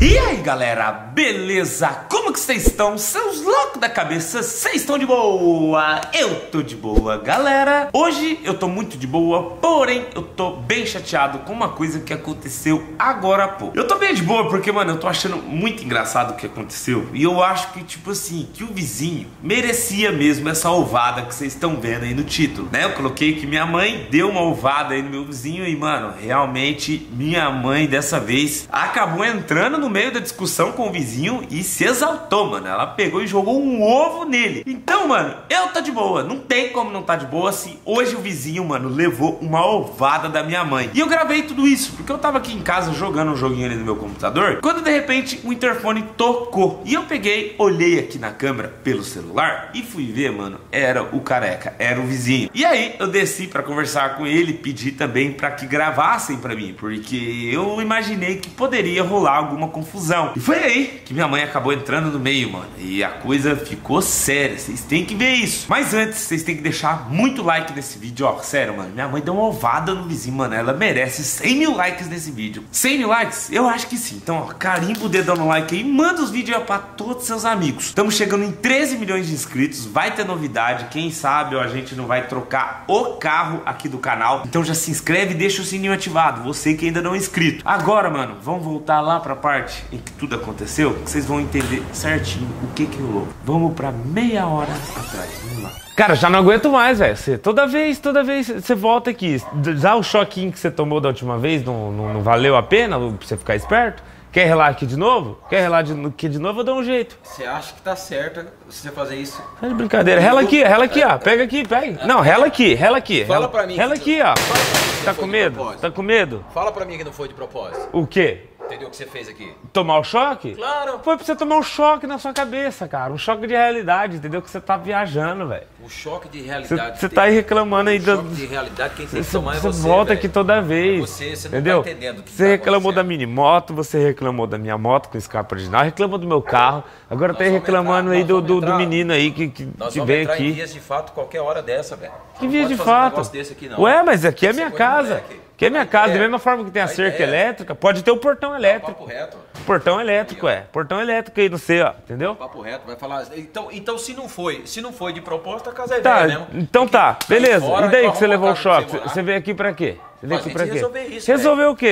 E aí galera, beleza? Como que vocês estão? Seus loucos da cabeça, vocês estão de boa? Eu tô de boa, galera. Hoje eu tô muito de boa, porém eu tô bem chateado com uma coisa que aconteceu agora há pouco. Eu tô bem de boa porque, mano, eu tô achando muito engraçado o que aconteceu. E eu acho que, tipo assim, que o vizinho merecia mesmo essa ovada que vocês estão vendo aí no título, né? Eu coloquei que minha mãe deu uma ovada aí no meu vizinho e, mano, realmente minha mãe dessa vez acabou entrando no meio da discussão com o vizinho e se exaltou, mano. Ela pegou e jogou um ovo nele. Então, mano, eu tô de boa. Não tem como não tá de boa se hoje o vizinho, mano, levou uma ovada da minha mãe. E eu gravei tudo isso porque eu tava aqui em casa jogando um joguinho ali no meu computador, quando de repente o interfone tocou. E eu peguei, olhei aqui na câmera pelo celular e fui ver, mano, era o careca, era o vizinho. E aí eu desci pra conversar com ele, pedi também pra que gravassem pra mim, porque eu imaginei que poderia rolar alguma confusão. E foi aí que minha mãe acabou entrando no meio, mano. E a coisa ficou séria. Vocês têm que ver isso. Mas antes, vocês têm que deixar muito like nesse vídeo, ó. Sério, mano. Minha mãe deu uma ovada no vizinho, mano. Ela merece 100 mil likes nesse vídeo. 100 mil likes? Eu acho que sim. Então, ó, carimba o dedão no like aí. Manda os vídeos aí pra todos os seus amigos. Estamos chegando em 13 milhões de inscritos. Vai ter novidade. Quem sabe, ó, a gente não vai trocar o carro aqui do canal. Então já se inscreve e deixa o sininho ativado. Você que ainda não é inscrito. Agora, mano, vamos voltar lá pra parte em que tudo aconteceu, que vocês vão entender certinho o que rolou. Vamos pra meia hora atrás, vamos lá. Cara, já não aguento mais, velho. Toda vez você volta aqui. Já o choquinho que você tomou da última vez não valeu a pena pra você ficar esperto? Quer relar aqui de novo? Quer relar aqui de novo? Eu dou um jeito. Você acha que tá certo você fazer isso? Tá de brincadeira. Rela aqui, ó. Pega aqui, pega. Não, rela aqui. Fala pra mim. Rela aqui, ó. Tá com medo? Tá com medo? Fala pra mim que não foi de propósito. O quê? Entendeu o que você fez aqui? Tomar o choque? Claro. Foi pra você tomar um choque na sua cabeça, cara. Um choque de realidade, entendeu? Que você tá viajando, velho. O choque de realidade. Você tá aí reclamando aí do... choque de realidade, quem tem que tomar é você. Você volta véio. Aqui toda vez. Você entendeu? Não tá entendendo o que você reclamou da mini moto, você reclamou da minha moto com escape original, reclamou do meu carro. Agora tá aí reclamando aí do menino aí que veio aqui. Em vias de fato qualquer hora dessa, velho. Que vias de fato? Aqui, não. Ué, mas aqui é minha casa. Aqui é minha casa, da mesma forma que tem a cerca elétrica, pode ter o portão elétrico. Papo reto. Portão elétrico, portão elétrico aí no C, ó, entendeu? Papo reto, vai falar. Então se não foi de propósito, a casa é tá, velha mesmo. Então tá, beleza. Fora, e daí que você levou o choque? Você veio aqui pra quê? Você veio aqui pra quê? Resolver isso, resolver o quê?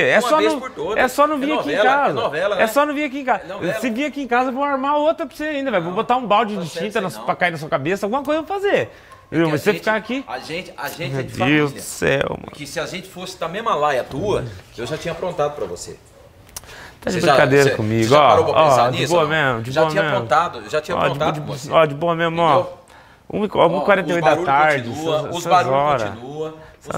É só não vir novela, aqui em casa. É novela, né? É só não vir aqui em casa. Se vir aqui em casa, eu vou armar outra pra você ainda, velho. Vou botar um balde de tinta pra cair na sua cabeça, alguma coisa eu vou fazer. Mas você ficar aqui. A gente é de família. Meu Deus do céu, mano. Que se a gente fosse da mesma laia tua, eu já tinha aprontado pra você. Tá de brincadeira comigo, você já parou pra pensar de nisso? boa mesmo, de boa mesmo. Já tinha aprontado com você. Ó, de boa mesmo, ó. 1h48 da tarde. Os barulhos continuam.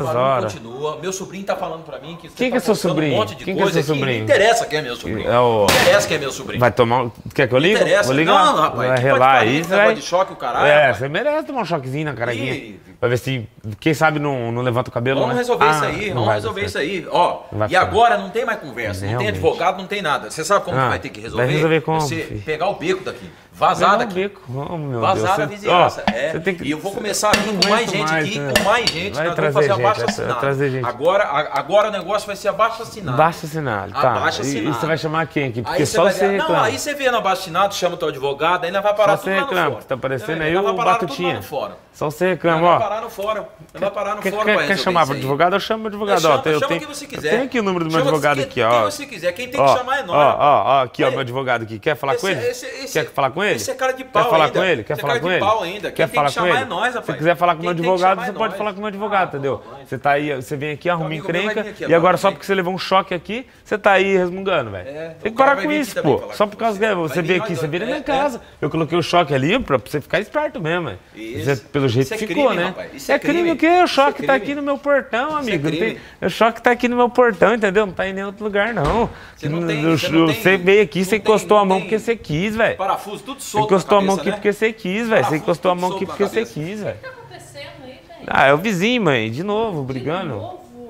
Meu sobrinho tá falando pra mim que você é seu sobrinho? Um monte de Quem coisa que é seu sobrinho? Não interessa quem é meu sobrinho. Não interessa quem é meu sobrinho. Vai tomar. Quer que eu ligue? Vou ligar. Não, rapaz. Vai relar aí. Você vai de choque o caralho. Você merece tomar um choquezinho na carinha. Pra ver se, quem sabe, não levanta o cabelo. Vamos resolver isso aí. Vamos resolver isso aí. Ó, e agora não tem mais conversa. Não tem advogado, não tem nada. Você sabe como que vai ter que resolver? Vai resolver como? Você pegar o beco daqui. Vazar daqui. Vazar da vizinhança. E eu vou começar a vir com mais gente aqui, com mais gente. Nós vamos fazer abaixo assinado. Agora o negócio vai ser abaixo assinado. Abaixo assinado, tá. Abaixo assinado. E você vai chamar quem aqui? Porque só você reclama. Não, aí você vê no abaixo assinado, chama o teu advogado, aí nós vai parar tudo lá no fora. Tá parecendo aí o Batutinha. Só você reclama, ó. Vai parar no fora. Vai parar no fora. Quer chamar o advogado? Eu chamo o advogado, ó. Chama quem você quiser. Tem aqui o número do meu advogado aqui, ó. Quem você quiser. Quem tem que chamar é nós. Ó, aqui, ó, meu advogado aqui. Quer falar com ele? Quer falar com ele? Esse é cara de pau. Quer falar com ele? Quer falar com ele? Quer falar com ele? Se quiser falar com o meu advogado, você pode falar com o meu advogado, entendeu? Você tá aí, você vem aqui, arruma encrenca, e agora só porque você levou um choque aqui, você tá aí resmungando, velho. Tem que parar com isso, pô. Só por causa que você veio aqui, você veio na minha casa. Eu coloquei o choque ali pra você ficar esperto mesmo, velho. Pelo jeito ficou, né? É crime o quê? O choque tá aqui no meu portão, amigo. O choque tá aqui no meu portão, entendeu? Não tá em nenhum outro lugar, não. Você veio aqui, você encostou a mão porque você quis, velho. Parafuso tudo solto. Encostou a mão aqui porque você quis, velho. Você encostou a mão aqui porque você quis, velho. O que tá acontecendo aí, velho? É o vizinho, mãe. De novo, brigando. De novo?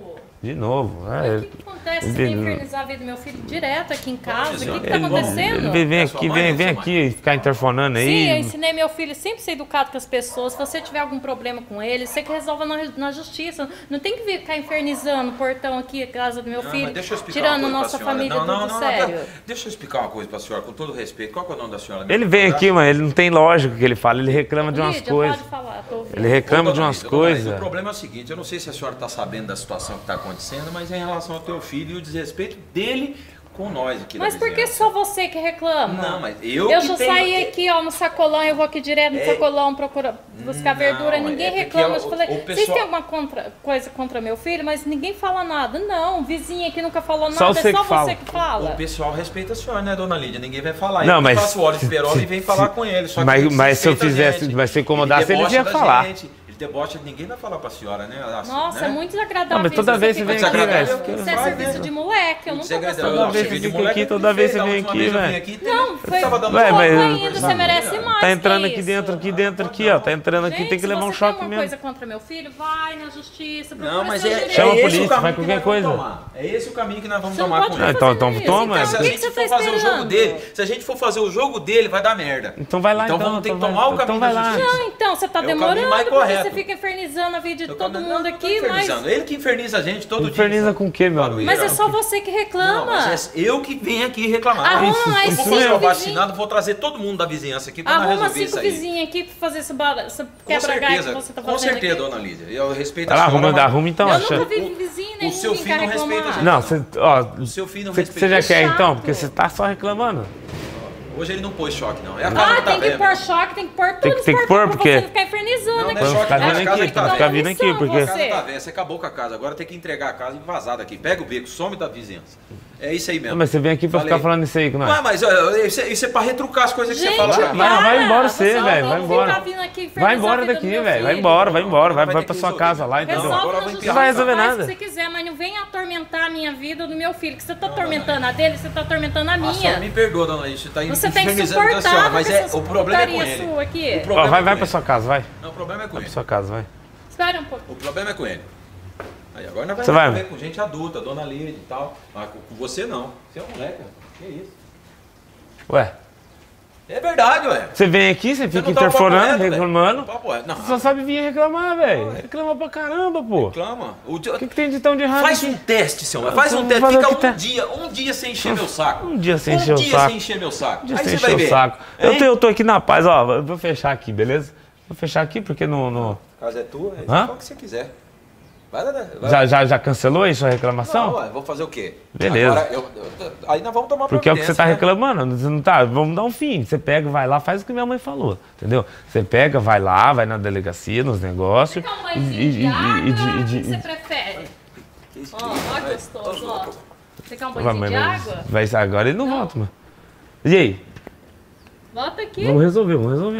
De novo. O que acontece? Você tem que infernizar a vida do meu filho direto aqui em casa? O que tá acontecendo? Ele vem aqui ficar interfonando aí. Sim, eu ensinei meu filho sempre ser educado com as pessoas. Se você tiver algum problema com ele, você que resolva na justiça. Não tem que ficar infernizando o portão aqui, a casa do meu filho, tirando nossa família do sério. Deixa eu explicar uma coisa pra senhora, com todo respeito. Qual é o nome da senhora? Ele vem aqui, mas ele não tem lógica que ele fala. Ele reclama de umas coisas. Pode falar, tô ouvindo. Ele reclama de umas coisas. O problema é o seguinte, eu não sei se a senhora tá sabendo da situação que tá acontecendo, mas é em relação ao teu filho e o desrespeito dele com nós aqui. Mas por que só você que reclama? Não, mas eu já saí aqui, ó, no sacolão, eu vou aqui direto no sacolão procurar buscar verdura, ninguém reclama. Eu falei, vocês têm alguma coisa contra meu filho, mas ninguém fala nada. Não, vizinha aqui nunca falou nada, é só você que fala. O pessoal respeita a senhora, né, dona Lídia? Ninguém vai falar. Não, mas passa o óleo de perola e vem falar com ele. Só mas se eu fizesse, mas se incomodasse, ele ia falar. Deboche, ninguém vai falar pra senhora, né? Nossa, né? É muito desagradável. Não, mas toda vez você vem aqui, velho. Isso é serviço de moleque, eu nunca gostei. Toda vez você vem aqui, toda vez você vem aqui, velho. Não, foi pouco ainda, você merece mais. Tá entrando aqui dentro aqui, ó. Tá entrando aqui, tem que levar um choque mesmo. Se você tem alguma coisa contra meu filho, vai na justiça, não, mas chama a polícia, vai qualquer coisa. É esse o caminho que nós vamos tomar com ele. Então toma. Se a gente for fazer o jogo dele, se a gente for fazer o jogo dele, vai dar merda. Então vai lá, então. Então vamos ter que tomar o caminho da justiça. Não, então, você tá demorando, porque você fica infernizando a vida de todo mundo aqui, mas... Ele que inferniza a gente todo dia. Inferniza com o quê, meu amigo? Mas é só você que reclama. Não, mas é eu que venho aqui reclamar. Arruma se for eu vacinado, vou trazer todo mundo da vizinhança aqui pra resolver isso aí. Arruma 5 vizinhos aqui pra fazer essa quebra-galho que você tá fazendo. Com certeza, dona Lídia. Eu respeito a senhora. Arruma então. Eu nunca vi vizinho nenhum. O seu filho não respeita a gente. Não, o seu filho não respeita. Você já quer então? Porque você tá só reclamando. Hoje ele não pôs choque, não. É a casa tem que pôr choque, tem que pôr tudo. Tem que pôr, porque... Você ficar infernizando aqui. Não é choque, tem que ficar vindo aqui, porque... A casa tá velha, você acabou com a casa. Agora tem que entregar a casa e vazar daqui. Pega o beco, some da vizinhança. É isso aí mesmo. Mas você vem aqui pra ficar falando isso aí com nós. Mas isso é pra retrucar as coisas que você fala. Vai embora você, velho. Vai embora. Vai embora daqui, velho. Vai embora. Vai pra sua casa lá, entendeu? Não vai resolver nada. Se você quiser, mas não venha atormentar a minha vida ou do meu filho. Que você tá atormentando a dele, você tá atormentando a minha. A senhora me perdoa, dona Lídia. Você tem que suportar. Mas o problema é com ele. Vai pra sua casa, vai. Não, o problema é com ele. Vai pra sua casa, vai. Espera um pouco. O problema é com ele. Aí agora nós vamos resolver com gente adulta, dona Lídia e tal. Mas com você não. Você é um moleque, que isso? Ué? É verdade, ué. Você vem aqui, você fica interfonando, reclamando. Você só sabe vir reclamar, velho. Reclama pra caramba, pô. Reclama. O que tem de tão de errado Faz um teste, seu. Faz um teste. Fica um dia sem encher meu saco. Um dia sem encher o saco. Sem encher meu saco. Aí você vai ver. Eu tô aqui na paz, ó. Eu vou fechar aqui, beleza? Vou fechar aqui porque não... A casa é tua, faz o que você quiser. Já cancelou aí sua reclamação? Não, ué, vou fazer o quê? Beleza. Agora, aí nós vamos tomar porque é o que você tá reclamando, você não tá? Vamos dar um fim. Você pega, vai lá, faz o que minha mãe falou, entendeu? Você pega, vai lá, vai na delegacia, nos negócios. O que você prefere? Ó, gostoso, ó. Você quer um banho de água? Agora ele não volta, mano. E aí? Volta aqui. Vamos resolver,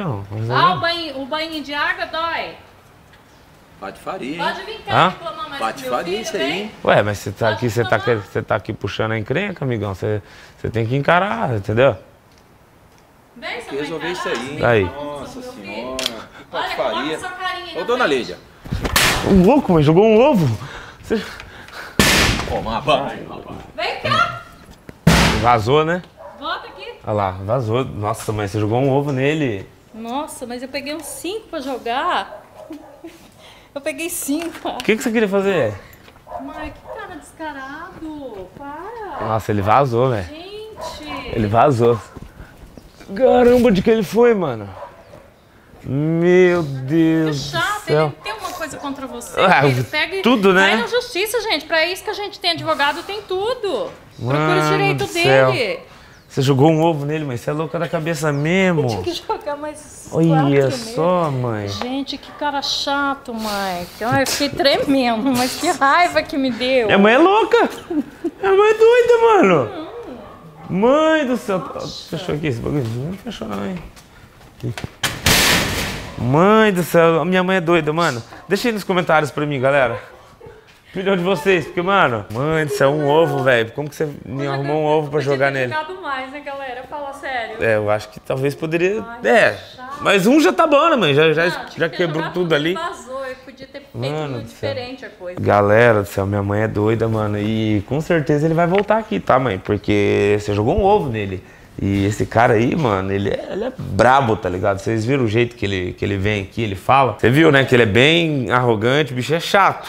o banho de água dói. Patifaria, pode vir cá reclamar mais patifaria isso aí, hein? Ué, mas você tá aqui puxando a encrenca, amigão. Você tem que encarar, entendeu? Vem, você resolver isso aí, hein? Aí. Nossa senhora, que patifaria. Ô, dona Lídia. Um louco, mas jogou um ovo. Vem cá. Vazou, né? Volta aqui. Olha lá, vazou. Nossa, mãe, você jogou um ovo nele. Nossa, mas eu peguei uns 5 pra jogar. Eu peguei 5. O que você queria fazer? Mãe, que cara descarado. Para. Nossa, ele vazou, velho. Gente. Ele vazou. Caramba, de que ele foi, mano? Meu Deus do céu. Ele tem uma coisa contra você. Ele pega tudo, né? Vai na justiça, gente. Pra isso que a gente tem advogado, tem tudo. Procura o direito dele. Você jogou um ovo nele, mãe. Você é louca da cabeça mesmo. Tinha que jogar mais. Olha só, mãe. Gente, que cara chato, mãe. Eu fiquei tremendo, mas que raiva que me deu. Minha mãe é louca. Minha mãe é doida, mano. Mãe do céu. Nossa. Fechou aqui esse bagulho? Não fechou não, hein? Mãe do céu. Minha mãe é doida, mano. Deixa aí nos comentários pra mim, galera. Opinião de vocês, porque, mano, mãe do céu, um ovo, velho. Como que você me arrumou um ovo pra jogar nele? Jogado mais, né, galera? Fala sério. Eu acho que talvez poderia. Mas um já tá bom, né, mãe? Já quebrou tudo ali. Vazou, eu podia ter feito muito diferente a coisa. Galera do céu, minha mãe é doida, mano. E com certeza ele vai voltar aqui, tá, mãe? Porque você jogou um ovo nele. E esse cara aí, mano, ele é brabo, tá ligado? Vocês viram o jeito que ele vem aqui, ele fala? Você viu, né? Que ele é bem arrogante, o bicho é chato.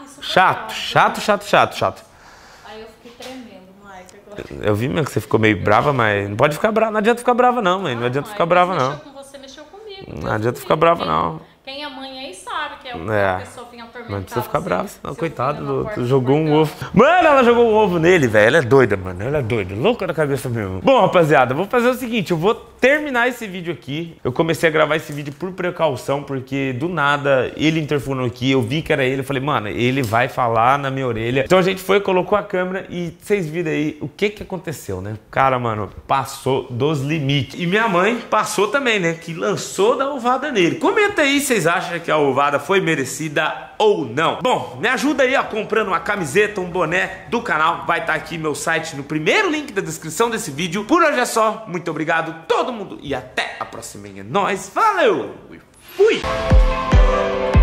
Chato. Aí eu fiquei tremendo, Mike. Eu vi mesmo que você ficou meio brava, mas não pode ficar brava. Não adianta ficar brava, não, mãe. Não adianta ficar brava, não. Mexeu com você, mexeu comigo. Não adianta ficar brava, não. Quem é mãe aí sabe que é uma pessoa vinha atormentar. Não precisa ficar bravo, senão, coitado, jogou um ovo. Mano, ela jogou um ovo nele, velho. Ela é doida, mano. Ela é doida. Louca da cabeça mesmo. Bom, rapaziada, vou fazer o seguinte. Eu vou terminar esse vídeo aqui. Eu comecei a gravar esse vídeo por precaução, porque do nada ele interfonou aqui. Eu vi que era ele. Eu falei, mano, ele vai falar na minha orelha. Então a gente foi, colocou a câmera e vocês viram aí o que aconteceu, né? O cara, mano, passou dos limites. E minha mãe passou também, né? Que lançou da ovada nele. Comenta aí se vocês acham que a ovada foi merecida ou não. Bom, me ajuda aí, ó, comprando uma camiseta, um boné do canal. Vai estar aqui meu site no primeiro link da descrição desse vídeo. Por hoje é só. Muito obrigado todo mundo e até a próxima. É nóis, valeu! Fui!